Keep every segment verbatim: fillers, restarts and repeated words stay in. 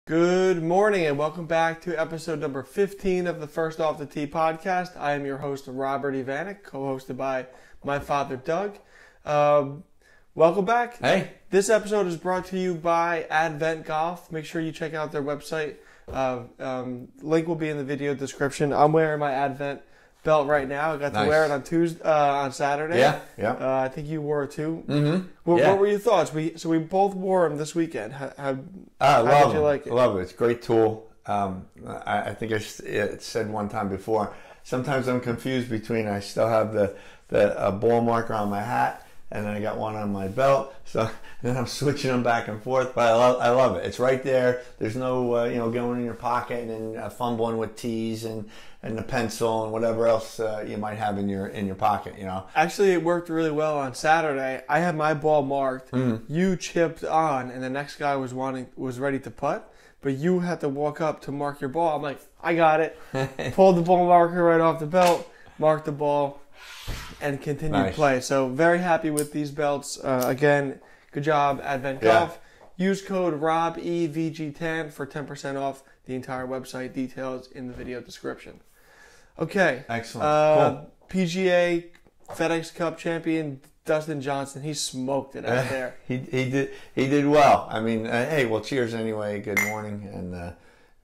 Good morning and welcome back to episode number fifteen of the First Off the Tee podcast. I am your host, Robert Ivanek, co-hosted by my father, Doug. Um, welcome back. Hey. This episode is brought to you by Advent Golf. Make sure you check out their website. Uh, um, link will be in the video description. I'm wearing my Advent belt right now. I got Nice. to wear it on Tuesday, uh, on Saturday. Yeah, yeah. Uh, I think you wore it too. Mm-hmm. What, yeah. what were your thoughts? We so we both wore them this weekend. How, how, I how love did you it. like it? Love it. It's a great tool. Um, I, I think I s- it said one time before. Sometimes I'm confused between I still have the the uh, ball marker on my hat, and then I got one on my belt. So then I'm switching them back and forth. But I love I love it. It's right there. There's no uh, you know going in your pocket and uh, fumbling with tees and. and the pencil and whatever else uh, you might have in your in your pocket, you know. Actually, it worked really well on Saturday. I had my ball marked. Mm. You chipped on, and the next guy was wanting was ready to putt, but you had to walk up to mark your ball. I'm like, I got it. Pulled the ball marker right off the belt, marked the ball, and continued Nice. to play. So very happy with these belts. Uh, again, good job, Advent Yeah. Golf. Use code rob e v g ten for ten percent off the entire website. Details in the video description. Okay. Excellent. Uh, Cool. P G A FedEx Cup champion Dustin Johnson, he smoked it out there. he he did he did well. I mean, uh, hey, well, cheers anyway. Good morning, and uh,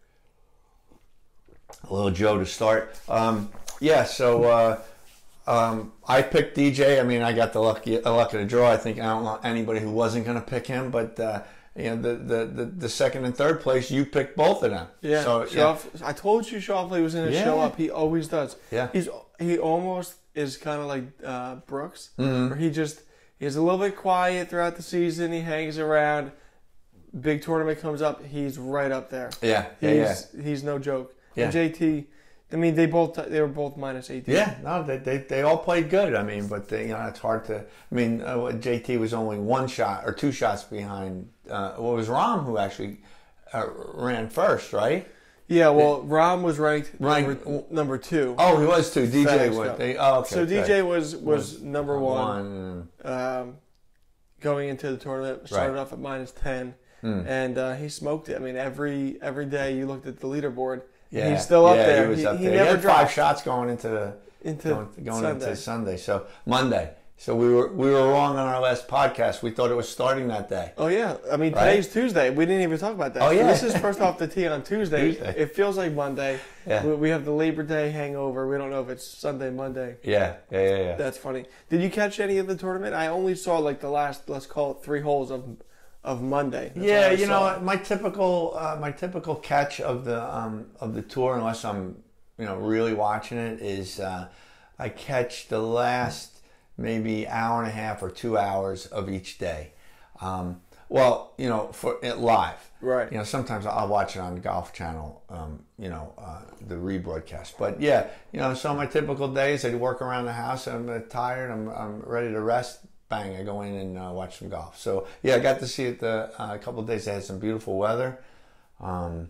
a little Joe to start. Um, yeah, so uh, um, I picked D J. I mean, I got the lucky uh, luck of the draw. I think I don't know anybody who wasn't going to pick him, but. Uh, you know, the, the, the, the second and third place, you picked both of them. Yeah, So, yeah. Shoff- I told you Shoffley was going to Yeah. show up. He always does. Yeah. He's he almost is kind of like uh, Brooks, Mhm. where he just he's a little bit quiet throughout the season. He hangs around. Big tournament comes up, he's right up there. Yeah, yeah, yeah. He's he's no joke. Yeah. And J T, I mean, they both they were both minus eighteen. Yeah, no, they, they they all played good. I mean, but they, you know, it's hard to. I mean, uh, J T was only one shot or two shots behind. Uh, well, it was Rahm who actually uh, ran first, right? Yeah, well, Rahm was ranked Ranked- number, number two. Oh, he was too. D J FedEx was. Cup. They, oh, okay. so okay. D J was was, Was number one, One. um, going into the tournament. Started Right. off at minus ten, Hmm. and uh, he smoked it. I mean, every every day you looked at the leaderboard, Yeah, and he's still up yeah, there. He was up he there. never he had dropped five shots going into the into going, going Sunday. into Sunday. So Monday. So we were we were wrong on our last podcast. We thought it was starting that day. Oh yeah, I mean Right? today's Tuesday. We didn't even talk about that. Oh, yeah. This is first off the tee on Tuesday. Tuesday. It feels like Monday. Yeah. We, we have the Labor Day hangover. We don't know if it's Sunday, Monday. Yeah, yeah, yeah, yeah. That's funny. Did you catch any of the tournament? I only saw like the last, let's call it three holes of of Monday. That's all Yeah, I you know saw. what, my typical uh, my typical catch of the um, of the tour, unless I'm you know really watching it, is uh, I catch the last maybe hour and a half or two hours of each day. Um, well, you know, for it live. Right. You know, sometimes I'll watch it on the Golf Channel. Um, you know, uh, the rebroadcast. But yeah, you know, so my typical days, I work around the house. I'm uh, tired. I'm I'm ready to rest. Bang! I go in and uh, watch some golf. So yeah, I got to see it the, uh, a couple of days. They had some beautiful weather. Um,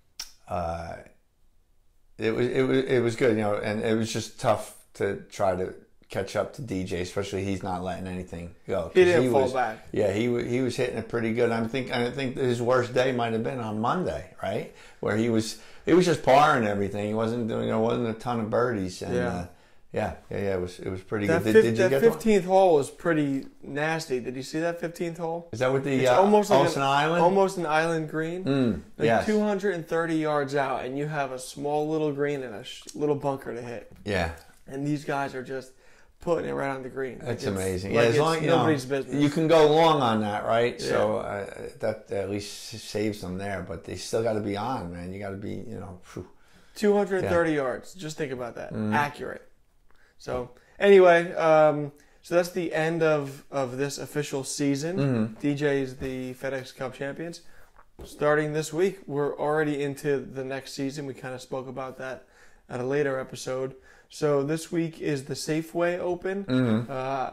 uh, it was it was it was good, you know, and it was just tough to try to catch up to D J, especially he's not letting anything go. 'Cause He didn't fall was, back. Yeah, he wa- he was hitting it pretty good. I think I think his worst day might have been on Monday, right, where he was it was just par and everything. He wasn't doing there wasn't a ton of birdies, and Yeah. uh, yeah, yeah, yeah, it was it was pretty That, good. fif- Did, did you that get that? fifteenth hole was pretty nasty. Did you see that fifteenth hole? Is that with the It's uh, almost like Olsen an, Island? almost an island green. Mm, Like yes. two hundred thirty yards out, and you have a small little green and a sh- little bunker to hit. Yeah. And these guys are just putting it right on the green. Like That's it's- amazing. Like yeah, as it's long you know, nobody's business. you can go long on that, right? Yeah. So uh, that at least saves them there. But they still got to be on, man. You got to be, you know. Phew. two hundred thirty yards. Just think about that. Mm-hmm. Accurate. So anyway, um, so that's the end of, of this official season. Mm-hmm. D J is the FedEx Cup champions. Starting this week, we're already into the next season. We kind of spoke about that at a later episode. So this week is the Safeway Open. Mm-hmm. Uh,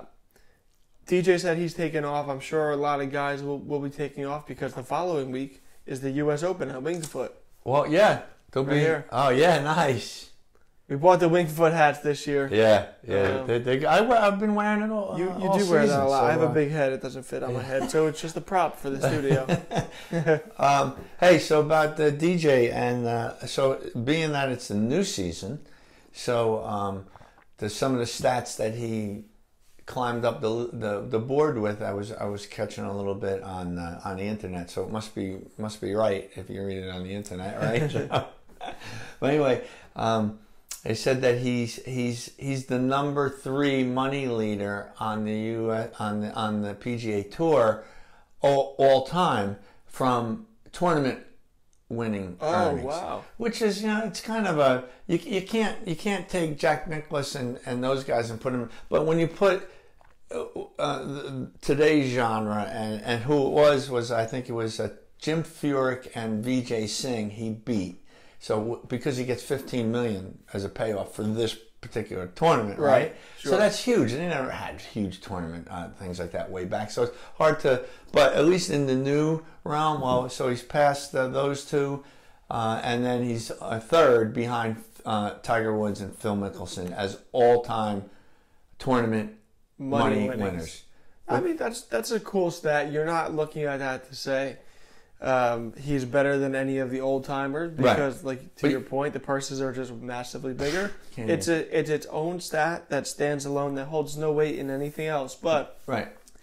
D J said he's taking off. I'm sure a lot of guys will, will be taking off because the following week is the U S Open at Winged Foot. Well, yeah, they'll Right be here. Oh yeah, nice. We bought the Wingfoot hats this year. Yeah, yeah. Um, they, they, I, wear- I've been wearing it all. You uh, you all do wear that season, a lot. so, I have a uh, big head. It doesn't fit on my head, so it's just a prop for the studio. Um, hey, so about the D J, and uh, so being that it's the new season, so um, there's some of the stats that he climbed up the, the the board with. I was I was catching a little bit on uh, on the internet, so it must be must be right if you read it on the internet, right? But anyway, um, they said that he's he's he's the number three money leader on the U S, on the on the P G A Tour all, all time from tournament winning Oh earnings. wow! Which is, you know, it's kind of a you you can't you can't take Jack Nicklaus and, and those guys and put them. But when you put uh, uh, today's genre and, and who it was was I think it was uh, Jim Furyk and Vijay Singh he beat. So because he gets fifteen million as a payoff for this particular tournament, right? Right, sure. So that's huge. And they never had huge tournament uh, things like that way back. So it's hard to, but at least in the new realm, well, so he's passed uh, those two, uh, and then he's a third behind uh, Tiger Woods and Phil Mickelson as all-time tournament money, Money winners. winnings. I mean, that's that's a cool stat. You're not looking at that to say um, he's better than any of the old timers because, like to But- your point, the purses are just massively bigger. Can It's you- a it's its own stat that stands alone that holds no weight in anything else. But Right.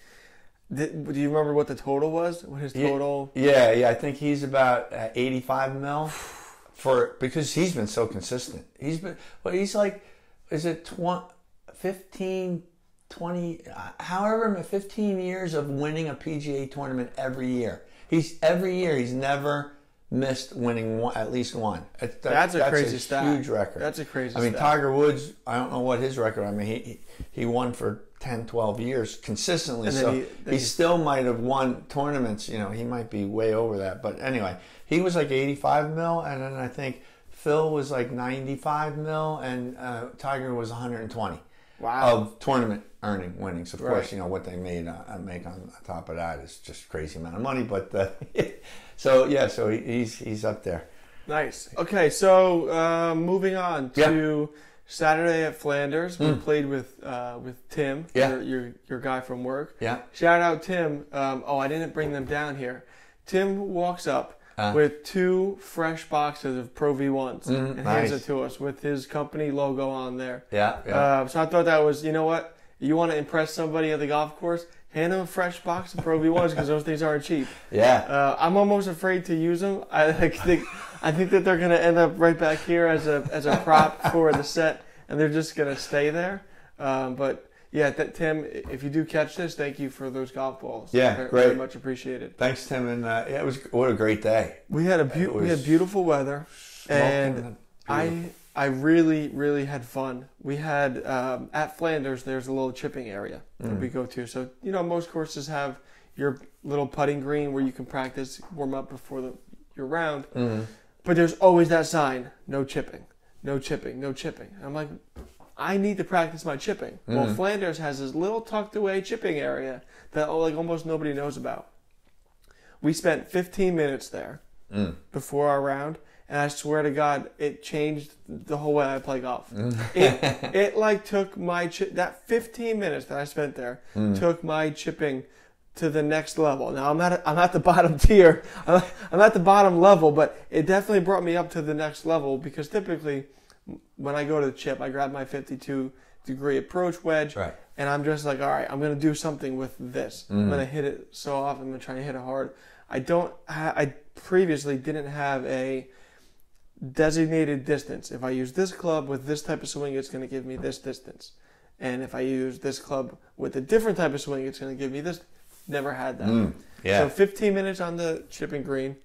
th- do you remember what the total was? What his Yeah. total? Yeah, yeah. I think he's about uh, eighty-five mil for because he's been so consistent. He's been, well, he's like, is it twenty, fifteen, twenty, uh, however, fifteen years of winning a P G A tournament every year. He's every year. He's never missed winning one, at least one. That- That's a crazy a stat. Huge record. That's a crazy I mean, stat. Tiger Woods. I don't know what his record. I mean, he he, he won for ten, twelve years consistently. And then So he- he, then he- still might have won tournaments. You know, he might be way over that. But anyway, he was like eighty-five mil, and then I think Phil was like ninety-five mil, and uh, Tiger was one hundred twenty Wow. of tournament earning winnings. Of Right. course, you know what they made uh, make on top of that is just crazy amount of money. But uh, so yeah, so he, he's he's up there. Nice. Okay, so uh, moving on to Saturday at Flanders. We played with uh, with Tim, Yeah. your, your your guy from work. Yeah. Shout out Tim. Um, oh, I didn't bring them down here. Tim walks up Uh. with two fresh boxes of Pro V ones Mm, and hands nice. it to us with his company logo on there. Yeah, yeah. Uh, so I thought that was, you know what? You want to impress somebody at the golf course? Hand them a fresh box of Pro V ones because those things aren't cheap. yeah. Uh, I'm almost afraid to use them. I like, think I think that they're gonna end up right back here as a as a prop for the set, and they're just gonna stay there. Um, but yeah, th- Tim, if you do catch this, thank you for those golf balls. Yeah, very, great. very much appreciated. Thanks, Tim, and uh, yeah, it was what a great day. We had a beau- It we had was beautiful weather, and Smoking, I beautiful. I really really had fun. We had um, at Flanders. There's a little chipping area that Mm. we go to. So you know most courses have your little putting green where you can practice, warm up before the your round. Mhm. But there's always that sign: no chipping, no chipping, no chipping. I'm like, I need to practice my chipping. Well, Mhm. Flanders has this little tucked away chipping area that oh, like almost nobody knows about. We spent fifteen minutes there Mm. before our round, and I swear to God, it changed the whole way I play golf. Mm. It, it like took my chi- that fifteen minutes that I spent there Mm. took my chipping to the next level. Now I'm at I'm at the bottom tier. I'm I'm at the bottom level, but it definitely brought me up to the next level because typically when I go to the chip, I grab my fifty-two degree approach wedge, Right. and I'm just like, all right, I'm gonna do something with this. I'm Mhm. gonna hit it so often. I'm gonna try to hit it hard. I don't. Ha- I previously didn't have a designated distance. If I use this club with this type of swing, it's going to give me this distance. And if I use this club with a different type of swing, it's going to give me this. Never had that. Mm. Yeah. So fifteen minutes on the chipping green.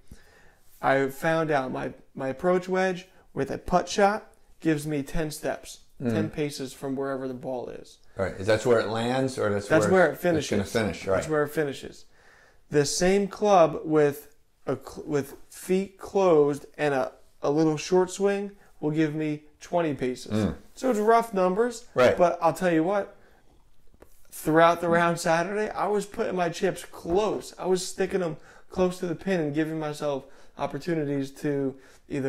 I found out my, my approach wedge with a putt shot gives me ten steps, Mm. ten paces from wherever the ball is. Right. Is that where it lands, or that's, That's where, where it finishes. It's going to finish, right? That's where it finishes. The same club with a cl- with feet closed and a, a little short swing will give me twenty paces. Mm. So it's rough numbers, Right. but I'll tell you what, throughout the round Saturday, I was putting my chips close. I was sticking them close to the pin and giving myself opportunities to either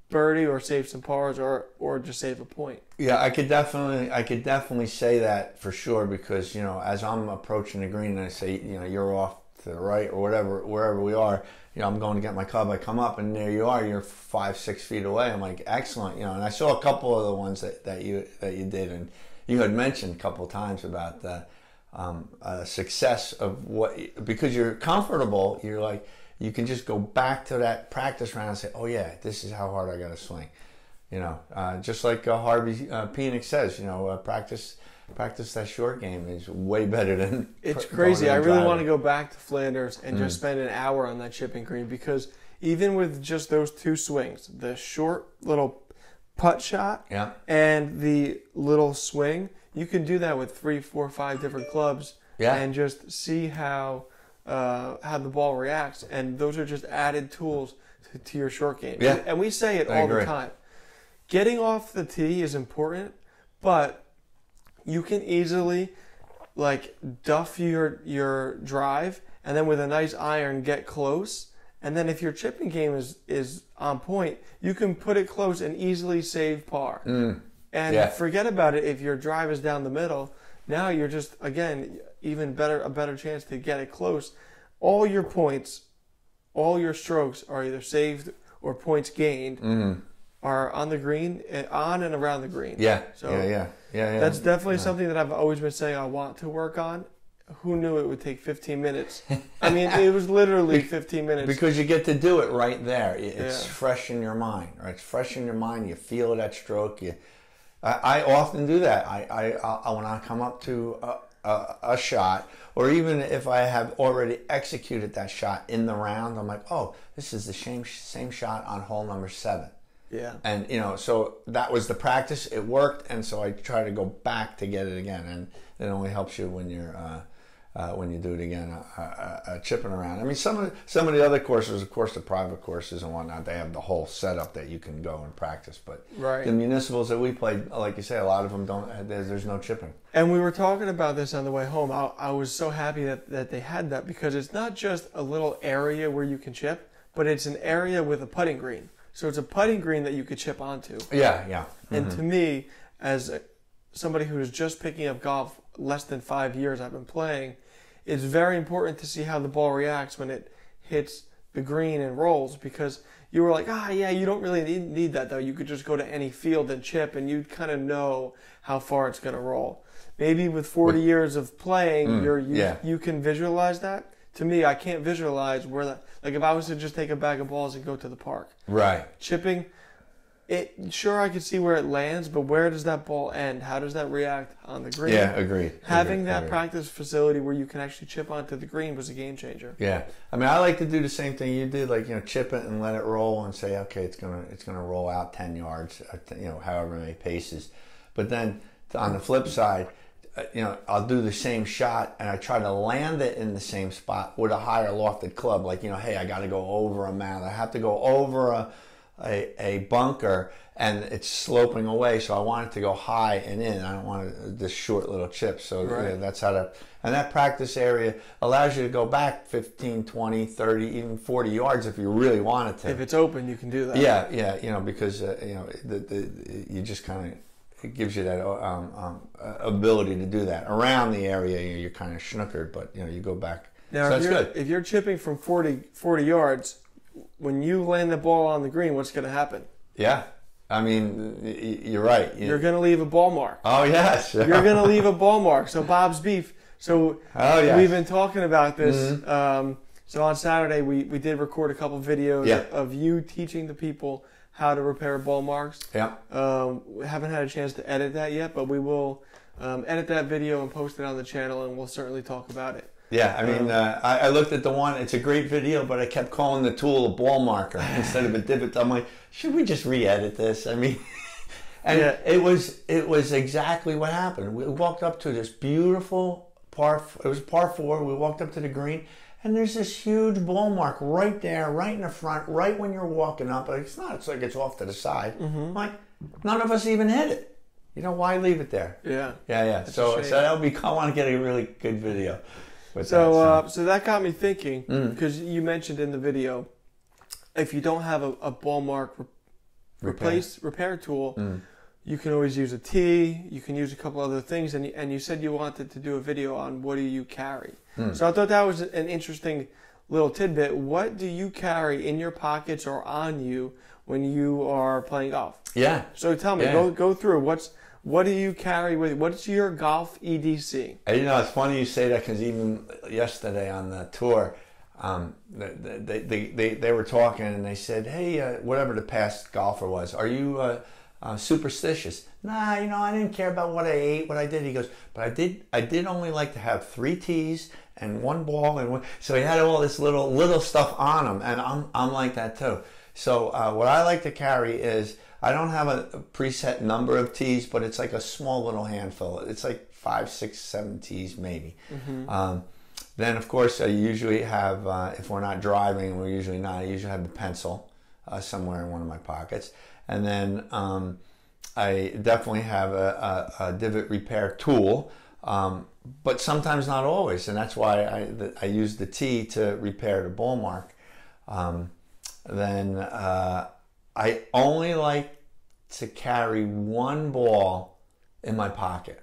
birdie or save some pars or or just save a point. Yeah, I could definitely, I could definitely say that for sure because you know, as I'm approaching the green and I say, you know, you're off to the right or whatever, wherever we are, you know, I'm going to get my club. I come up and there you are. You're five, six feet away. I'm like, excellent, you know. And I saw a couple of the ones that, that you that you did, and you had mentioned a couple of times about the um, uh, success of what because you're comfortable. You're like. You can just go back to that practice round and say, oh, yeah, this is how hard I got to swing. You know, uh, just like uh, Harvey uh, Phoenix says, you know, uh, practice practice that short game is way better than It's pr- crazy. I really driving. want to go back to Flanders and Mm. just spend an hour on that chipping green because even with just those two swings, the short little putt shot Yeah. and the little swing, you can do that with three, four, five different clubs Yeah. and just see how uh, how the ball reacts. And those are just added tools to, to your short game. Yeah. And we say it I all agree. the time. Getting off the tee is important, but you can easily like duff your your drive and then with a nice iron get close. And then if your chipping game is, is on point, you can put it close and easily save par. Mm. And Yeah. forget about it if your drive is down the middle. Now you're just, again, even better a better chance to get it close. All your points, all your strokes are either saved or points gained Mm. are on the green, eh, on and around the green. Yeah. So yeah. Yeah. Yeah. Yeah. that's definitely Yeah. something that I've always been saying I want to work on. Who knew it would take fifteen minutes? I mean, it was literally fifteen minutes. Because you get to do it right there. It's Yeah. fresh in your mind, right? It's fresh in your mind. You feel that stroke. You, I, I often do that. I, I, I when I come up to a, a, a shot, or even if I have already executed that shot in the round, I'm like, oh, this is the same same shot on hole number seven. Yeah. And you know, so that was the practice. It worked, and so I try to go back to get it again, and it only helps you when you're. Uh, Uh, when you do it again, uh, uh, uh, chipping around. I mean, some of the, some of the other courses, of course, the private courses and whatnot, they have the whole setup that you can go and practice. But Right. the municipals that we played, like you say, a lot of them don't. There's, there's no chipping. And we were talking about this on the way home. I, I was so happy that, that they had that because it's not just a little area where you can chip, but it's an area with a putting green. So it's a putting green that you could chip onto. Yeah, yeah. And to me, as a, somebody who is just picking up golf less than five years I've been playing, it's very important to see how the ball reacts when it hits the green and rolls because you were like, ah, yeah, you don't really need, need that though. You could just go to any field and chip and you kind of know how far it's going to roll. Maybe with forty years of playing, Mm, you're, you yeah. you can visualize that. To me, I can't visualize where that, like if I was to just take a bag of balls and go to the park. Right. Chipping, it sure I could see where it lands, but where does that ball end? How does that react on the green? Yeah, agreed. Having Agreed, that agreed. practice facility where you can actually chip onto the green was a game changer. Yeah, I mean, I like to do the same thing you did, like you know, chip it and let it roll, and say, okay, it's gonna it's gonna roll out ten yards, or, you know, however many paces. But then on the flip side, uh, you know, I'll do the same shot and I try to land it in the same spot with a higher lofted club. Like you know, hey, I got to go over a mound. I have to go over a a, a bunker. And it's sloping away, so I want it to go high and in. I don't want it, this short little chip. So Right. yeah, that's how to... And that practice area allows you to go back fifteen, twenty, thirty, even forty yards if you really wanted to. If it's open, you can do that. Yeah, yeah, you know, because, uh, you know, the, the, you just kind of... It gives you that um, um, ability to do that. Around the area, you're kind of schnookered, but, you know, you go back. Now, so if that's you're, good. if you're chipping from forty, forty yards, when you land the ball on the green, what's going to happen? Yeah. I mean, y- you're right. You- You're going to leave a ball mark. Oh, yes. You're going to leave a ball mark. So Bob's Beef. So Oh, yes. we've been talking about this. Mhm. Um, so on Saturday, we, we did record a couple videos Yeah. of you teaching the people how to repair ball marks. Yeah. Um, we haven't had a chance to edit that yet, but we will um, edit that video and post it on the channel, and we'll certainly talk about it. Yeah, I mean, Um, uh, I, I looked at the one. It's a great video, but I kept calling the tool a ball marker instead of a divot. I'm like, should we just re-edit this? I mean, and Yeah. it was it was exactly what happened. We walked up to this beautiful par. It was par four. We walked up to the green, and there's this huge ball mark right there, right in the front, right when you're walking up. But it's not. It's like it's off to the side. Mm-hmm. Like none of us even hit it. You know why leave it there? Yeah. Yeah, yeah. That's a So shame. so that'll be. I want to get a really good video. With So, that, uh, so that got me thinking, Mm. because you mentioned in the video, if you don't have a, a ball mark Repair. replace repair tool, Mm. you can always use a tee. You can use a couple other things, and you, and you said you wanted to do a video on what do you carry. Mm. So I thought that was an interesting little tidbit. What do you carry in your pockets or on you when you are playing golf? Yeah. So tell me, Yeah. go go through what's what do you carry with? What's your golf E D C? And, you know, it's funny you say that because even yesterday on the tour, um, they, they, they, they were talking and they said, hey, uh, whatever the past golfer was, are you uh, uh, superstitious? Nah, you know, I didn't care about what I ate, what I did. He goes, but I did I did only like to have three tees and one ball. and one. So he had all this little little stuff on him, and I'm, I'm like that too. So uh, what I like to carry is, I don't have a, a preset number of tees, but it's like a small little handful. It's like five, six, seven tees maybe. Mm-hmm. Um, then, of course, I usually have, uh, if we're not driving, and we're usually not, I usually have the pencil uh, somewhere in one of my pockets. And then um, I definitely have a, a, a divot repair tool, um, but sometimes not always. And that's why I, the, I use the tee to repair the ball mark. Um, then uh, I only like to carry one ball in my pocket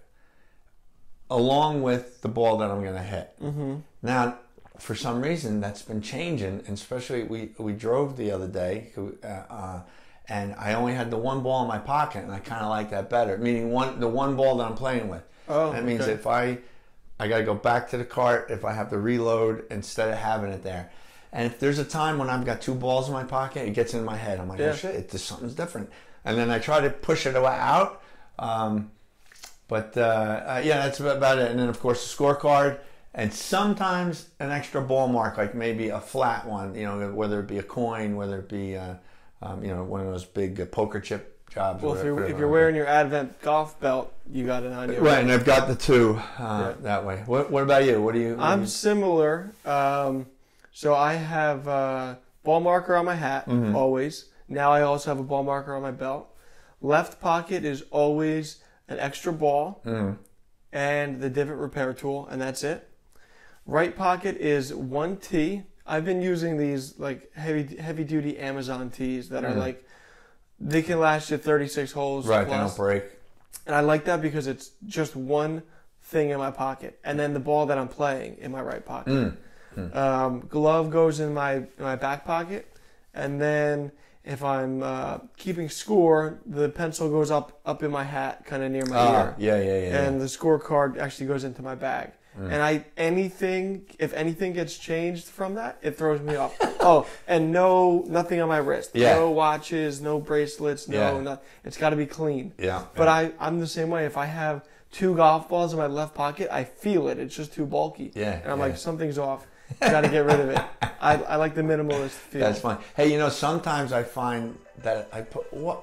along with the ball that I'm going to hit. Mm-hmm. Now, for some reason, that's been changing, and especially we, we drove the other day, uh, uh, and I only had the one ball in my pocket, and I kind of like that better, meaning one the one ball that I'm playing with. Oh, that means okay. if I, I got to go back to the cart if I have to reload instead of having it there. And if there's a time when I've got two balls in my pocket, it gets in my head. I'm like, yeah. oh shit, it, something's different. And then I try to push it out. Um, but uh, uh, yeah, that's about it. And then of course the scorecard, and sometimes an extra ball mark, like maybe a flat one, you know, whether it be a coin, whether it be, uh, um, you know, one of those big uh, poker chip jobs. Well, whatever, if you're, if whatever. you're wearing your Advent golf belt, you got it on you. Right, and I've got the two uh, Yeah. that way. What, what about you? What do you? What I'm do you... similar. Um, so I have a ball marker on my hat, Mm-hmm. always. Now I also have a ball marker on my belt. Left pocket is always an extra ball Mm-hmm. and the divot repair tool, and that's it. Right pocket is one tee. I've been using these like heavy heavy duty Amazon tees that Mm-hmm. are like, they can last you thirty-six holes Right, they plus. don't break. And I like that because it's just one thing in my pocket, and then the ball that I'm playing in my right pocket. Mm. Mm. Um, glove goes in my in my back pocket, and then if I'm uh, keeping score, the pencil goes up up in my hat, kind of near my Ah, ear, yeah, yeah, yeah. and the scorecard actually goes into my bag. Mm. And I anything if anything gets changed from that, it throws me off. Oh, and no nothing on my wrist. Yeah. No watches, no bracelets, no Yeah. nothing. It's got to be clean. yeah. But yeah. I, I'm the same way. If I have two golf balls in my left pocket, I feel it. It's just too bulky. Yeah, And I'm yeah. like, something's off. Got to get rid of it. I, I like the minimalist feel. That's fine. Hey, you know, sometimes I find that I put what?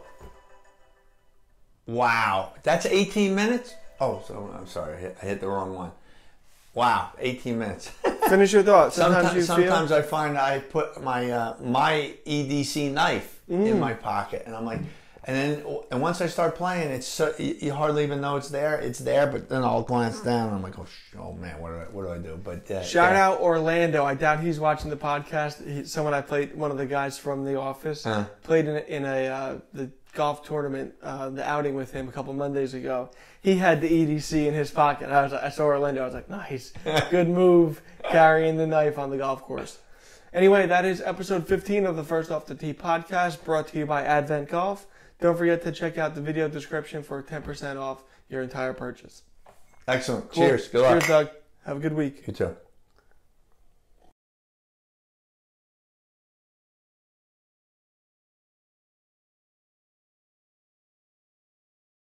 Wow, that's eighteen minutes. Oh, so I'm sorry, I hit, I hit the wrong one. Wow, eighteen minutes. Finish your thoughts. Sometimes, sometimes, you sometimes feel. I find I put my uh, my E D C knife Mm. in my pocket, and I'm like, and then and once I start playing, it's so, you, you hardly even know it's there. It's there, but then I'll glance down, and I'm like, oh, sh- oh man, what do I what do I do? But uh, Shout yeah. out Orlando. I doubt he's watching the podcast. He, someone I played, one of the guys from the office, Uh. played in a, in a uh, the golf tournament, uh, the outing with him a couple Mondays ago. He had the E D C in his pocket. I was, I saw Orlando. I was like, nice, good move, carrying the knife on the golf course. Anyway, that is episode fifteen of the First Off the Tee podcast, brought to you by Advent Golf. Don't forget to check out the video description for ten percent off your entire purchase. Excellent. Cool. Cheers. Good luck. Cheers, Doug. Have a good week. You too.